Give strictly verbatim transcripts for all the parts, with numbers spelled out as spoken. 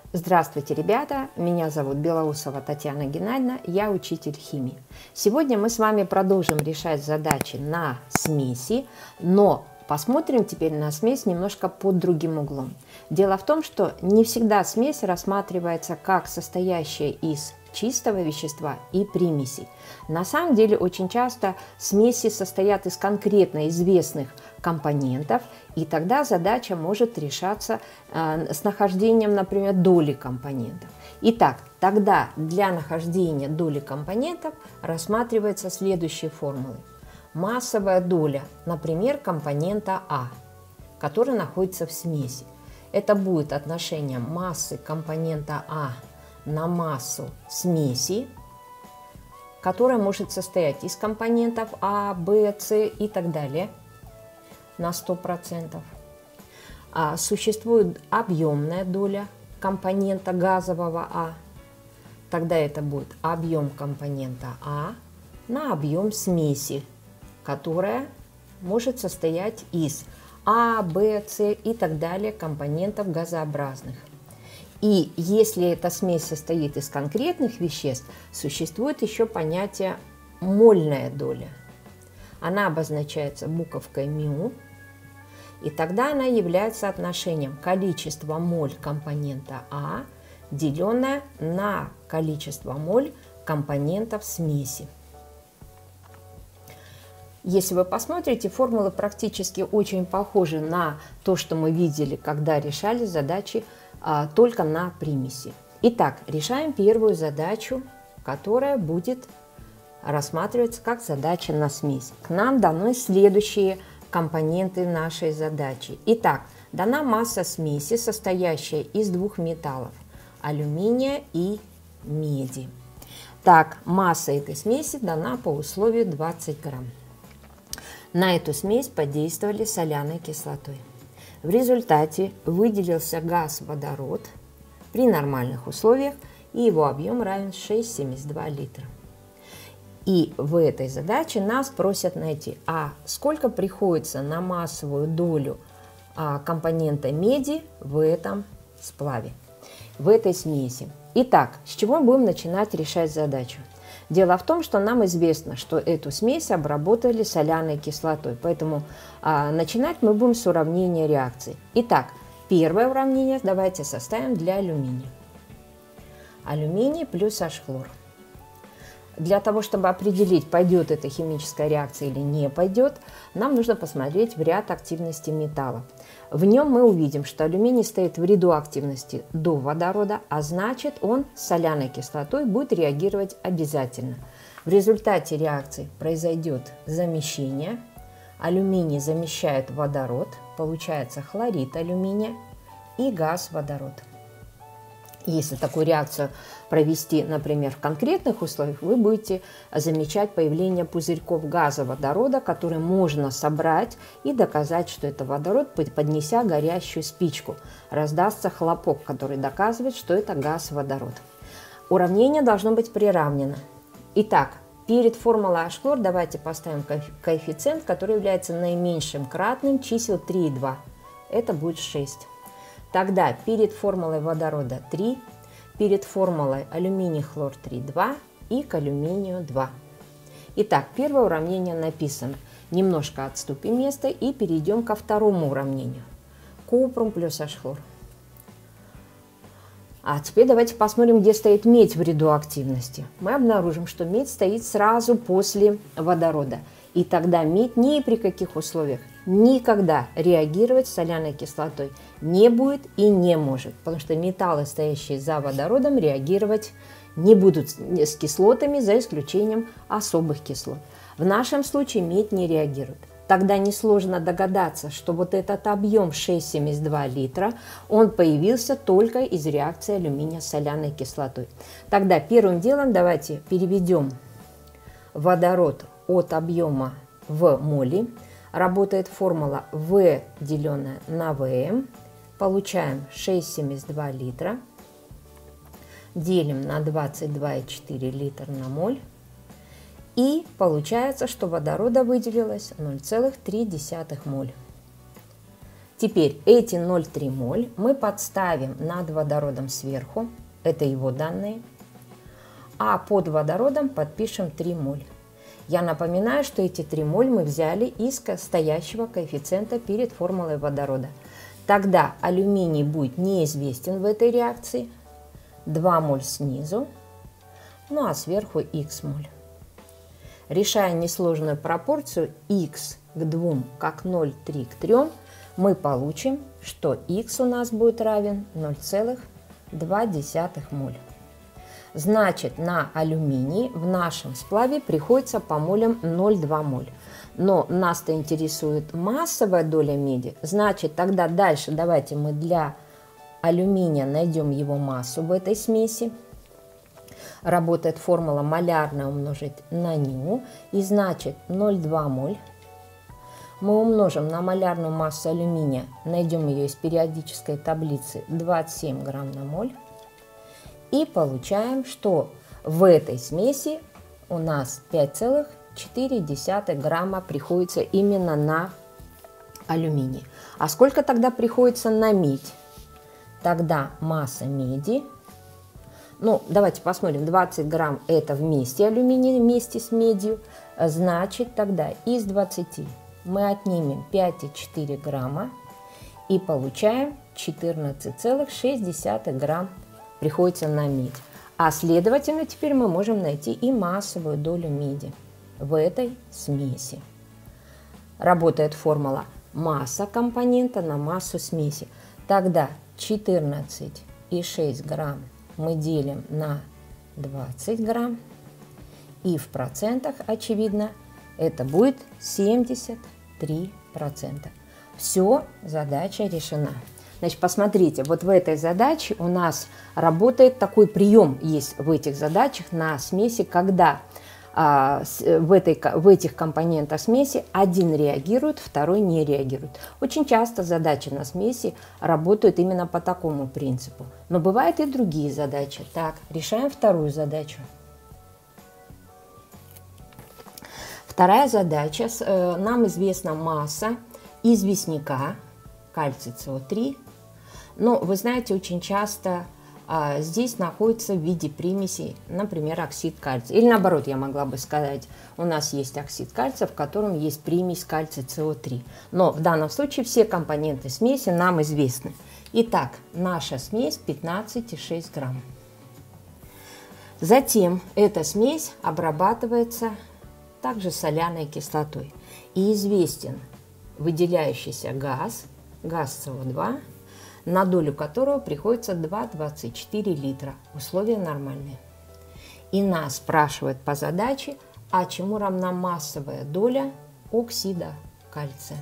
Здравствуйте, ребята! Меня зовут Белоусова Татьяна Геннадьевна, я учитель химии. Сегодня мы с вами продолжим решать задачи на смеси, но посмотрим теперь на смесь немножко под другим углом. Дело в том, что не всегда смесь рассматривается как состоящая из чистого вещества и примесей. На самом деле очень часто смеси состоят из конкретно известных компонентов, и тогда задача может решаться э, с нахождением, например, доли компонентов. Итак, тогда для нахождения доли компонентов рассматриваются следующие формулы. Массовая доля, например, компонента А, который находится в смеси. Это будет отношение массы компонента А на массу смеси, которая может состоять из компонентов А, Б, С и так далее на сто процентов. А существует объемная доля компонента газового А. Тогда это будет объем компонента А на объем смеси, которая может состоять из А, Б, С и так далее компонентов газообразных. И если эта смесь состоит из конкретных веществ, существует еще понятие мольная доля. Она обозначается буковкой μ, и тогда она является отношением количества моль компонента А, деленное на количество моль компонентов смеси. Если вы посмотрите, формулы практически очень похожи на то, что мы видели, когда решали задачи а, только на примеси. Итак, решаем первую задачу, которая будет рассматриваться как задача на смесь. К нам даны следующие компоненты нашей задачи. Итак, дана масса смеси, состоящая из двух металлов – алюминия и меди. Так, масса этой смеси дана по условию двадцать грамм. На эту смесь подействовали соляной кислотой. В результате выделился газ водород при нормальных условиях, и его объем равен шесть целых семьдесят два литра. И в этой задаче нас просят найти, а сколько приходится на массовую долю а, компонента меди в этом сплаве, в этой смеси. Итак, с чего будем начинать решать задачу? Дело в том, что нам известно, что эту смесь обработали соляной кислотой, поэтому а, начинать мы будем с уравнения реакции. Итак, первое уравнение давайте составим для алюминия. Алюминий плюс H-хлор. Для того, чтобы определить, пойдет эта химическая реакция или не пойдет, нам нужно посмотреть в ряд активности металла. В нем мы увидим, что алюминий стоит в ряду активности до водорода, а значит, он с соляной кислотой будет реагировать обязательно. В результате реакции произойдет замещение. Алюминий замещает водород, получается хлорид алюминия и газ водород. Если такую реакцию провести, например, в конкретных условиях, вы будете замечать появление пузырьков газа водорода, которые можно собрать и доказать, что это водород, поднеся горящую спичку. Раздастся хлопок, который доказывает, что это газ водород. Уравнение должно быть приравнено. Итак, перед формулой H-хлор давайте поставим коэффициент, который является наименьшим кратным чисел три и два. Это будет шесть. Тогда перед формулой водорода три, перед формулой алюминий хлор три два и к алюминию два. Итак, первое уравнение написано. Немножко отступим место и перейдем ко второму уравнению. Купрум плюс H-хлор. А теперь давайте посмотрим, где стоит медь в ряду активности. Мы обнаружим, что медь стоит сразу после водорода. И тогда медь ни при каких условиях никогда реагировать с соляной кислотой не будет и не может, потому что металлы, стоящие за водородом, реагировать не будут с кислотами, за исключением особых кислот. В нашем случае медь не реагирует. Тогда несложно догадаться, что вот этот объем шесть целых семьдесят два литра, он появился только из реакции алюминия с соляной кислотой. Тогда первым делом давайте переведем водород от объема в моли. Работает формула В, деленная на ВМ. Получаем шесть целых семьдесят два литра. Делим на двадцать два и четыре литра на моль. И получается, что водорода выделилось ноль целых три десятых моль. Теперь эти ноль целых три десятых моль мы подставим над водородом сверху, это его данные, а под водородом подпишем три моль. Я напоминаю, что эти три моль мы взяли из стоящего коэффициента перед формулой водорода. Тогда алюминий будет неизвестен в этой реакции, два моль снизу, ну а сверху х моль. Решая несложную пропорцию х к двум как ноль целых три к трем, мы получим, что х у нас будет равен ноль целых две десятых моль. Значит, на алюминий в нашем сплаве приходится по молям ноль целых две десятых моль. Но нас-то интересует массовая доля меди. Значит, тогда дальше давайте мы для алюминия найдем его массу в этой смеси. Работает формула малярная умножить на ню. И значит ноль целых две десятых моль мы умножим на малярную массу алюминия, найдем ее из периодической таблицы двадцать семь грамм на моль. И получаем, что в этой смеси у нас пять целых четыре десятых грамма приходится именно на алюминий. А сколько тогда приходится на медь? Тогда масса меди, ну давайте посмотрим, двадцать грамм это вместе алюминий, вместе с медью, значит тогда из двадцати мы отнимем пять целых четыре десятых грамма и получаем четырнадцать целых шесть десятых грамм приходится на медь. А следовательно, теперь мы можем найти и массовую долю меди в этой смеси. Работает формула масса компонента на массу смеси. Тогда четырнадцать целых шесть десятых грамм мы делим на двадцать грамм. И в процентах, очевидно, это будет семьдесят три процента. Все, задача решена. Значит, посмотрите, вот в этой задаче у нас работает такой прием, есть в этих задачах на смеси, когда а, с, в, этой, в этих компонентах смеси один реагирует, второй не реагирует. Очень часто задачи на смеси работают именно по такому принципу. Но бывают и другие задачи. Так, решаем вторую задачу. Вторая задача. Э, нам известна масса известняка, кальций С О три. Но вы знаете, очень часто а, здесь находится в виде примеси, например, оксид кальция. Или наоборот, я могла бы сказать, у нас есть оксид кальция, в котором есть примесь кальций С О три. Но в данном случае все компоненты смеси нам известны. Итак, наша смесь пятнадцать целых шесть десятых грамм. Затем эта смесь обрабатывается также соляной кислотой. И известен выделяющийся газ, газ С О два, на долю которого приходится два целых двадцать четыре сотых литра. Условия нормальные. И нас спрашивают по задаче, а чему равна массовая доля оксида кальция.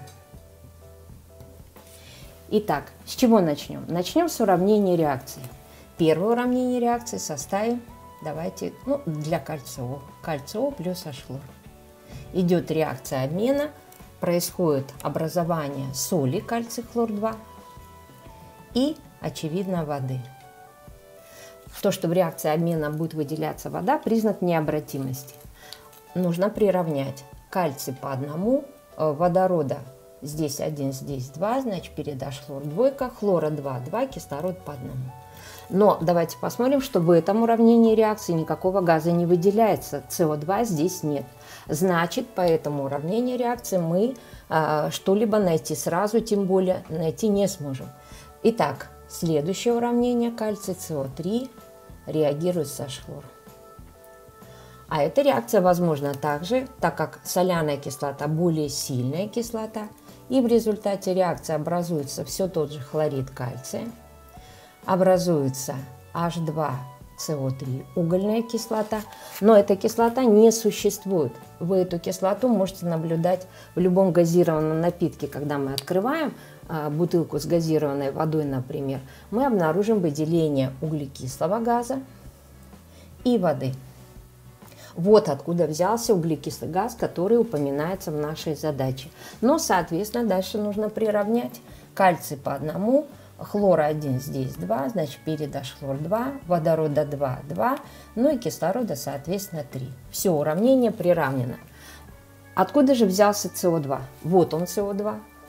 Итак, с чего начнем? Начнем с уравнения реакции. Первое уравнение реакции составим, давайте, ну, для кальция О. Кальций О плюс H хлор. Идет реакция обмена, происходит образование соли кальций хлор два и, очевидно, воды. То, что в реакции обмена будет выделяться вода, признак необратимости. Нужно приравнять кальций по одному, водорода здесь один, здесь два, значит перед H хлор двойка, хлора два, два, кислород по одному. Но давайте посмотрим, что в этом уравнении реакции никакого газа не выделяется, С О два здесь нет. Значит, по этому уравнению реакции мы а, что-либо найти сразу, тем более найти не сможем. Итак, следующее уравнение, кальций С О три реагирует с H хлор. А эта реакция возможна также, так как соляная кислота более сильная кислота, и в результате реакции образуется все тот же хлорид кальция, образуется H два С О три угольная кислота, но эта кислота не существует. Вы эту кислоту можете наблюдать в любом газированном напитке, когда мы открываем а, бутылку с газированной водой, например, мы обнаружим выделение углекислого газа и воды. Вот откуда взялся углекислый газ, который упоминается в нашей задаче. Но, соответственно, дальше нужно приравнять кальций по одному, хлора один, здесь два, значит перед H хлор два, водорода два, два, ну и кислорода, соответственно, три. Все, уравнение приравнено. Откуда же взялся С О два? Вот он С О два.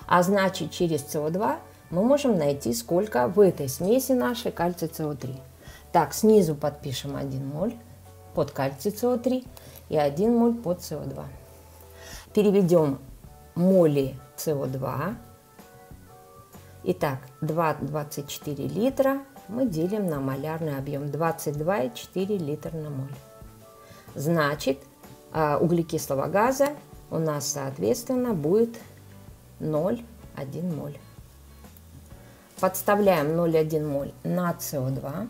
А значит, через С О два мы можем найти, сколько в этой смеси нашей кальций С О три. Так, снизу подпишем один моль под кальций С О три и один моль под С О два. Переведем моли С О два. Итак, два целых двадцать четыре литра мы делим на молярный объем двадцать два и четыре литра на моль. Значит, углекислого газа у нас, соответственно, будет ноль целых одна десятая моль. Подставляем ноль целых одна десятая моль над С О два,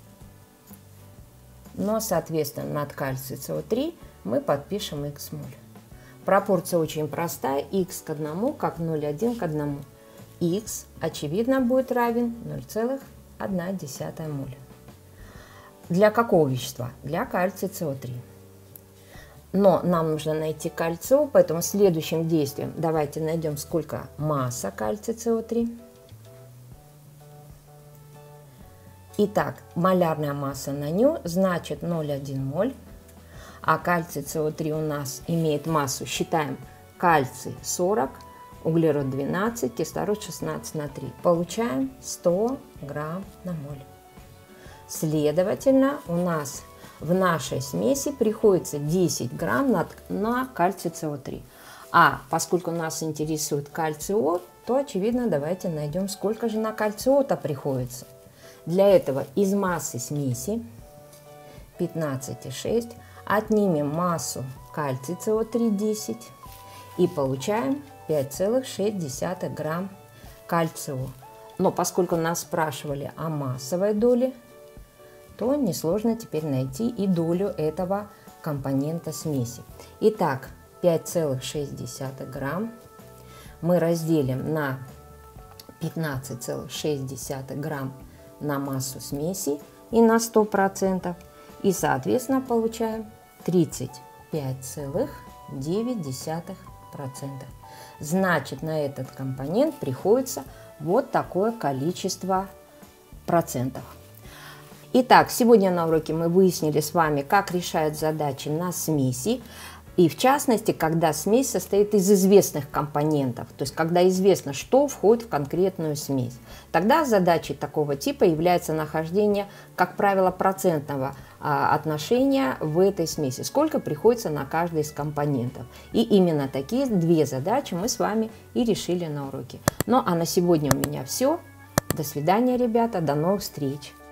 но, соответственно, над кальций С О три мы подпишем х моль. Пропорция очень простая, х к одному, как ноль целых один к одному. Х, очевидно, будет равен ноль целых одна десятая моль. Для какого вещества? Для кальция С О три. Но нам нужно найти кальций, поэтому следующим действием давайте найдем, сколько масса кальция С О три. Итак, малярная масса на ню значит ноль целых одна десятая моль, а кальций С О три у нас имеет массу, считаем, кальций сорок, углерод двенадцать, кислород шестнадцать на три. Получаем сто грамм на моль. Следовательно, у нас в нашей смеси приходится десять грамм на, на кальций С О три. А поскольку нас интересует кальций О, то, очевидно, давайте найдем, сколько же на кальций О-то приходится. Для этого из массы смеси пятнадцать и шесть отнимем массу кальций С О три десять и получаем пять целых шесть десятых грамм кальция. Но поскольку нас спрашивали о массовой доле, то несложно теперь найти и долю этого компонента смеси. Итак, пять целых шесть десятых грамм мы разделим на пятнадцать целых шесть десятых грамм на массу смеси и на сто процентов. И, соответственно, получаем тридцать пять целых девять десятых процента. Значит, на этот компонент приходится вот такое количество процентов. Итак, сегодня на уроке мы выяснили с вами, как решают задачи на смеси. И в частности, когда смесь состоит из известных компонентов, то есть когда известно, что входит в конкретную смесь. Тогда задачей такого типа является нахождение, как правило, процентного а, отношения в этой смеси, сколько приходится на каждый из компонентов. И именно такие две задачи мы с вами и решили на уроке. Ну а на сегодня у меня все. До свидания, ребята, до новых встреч!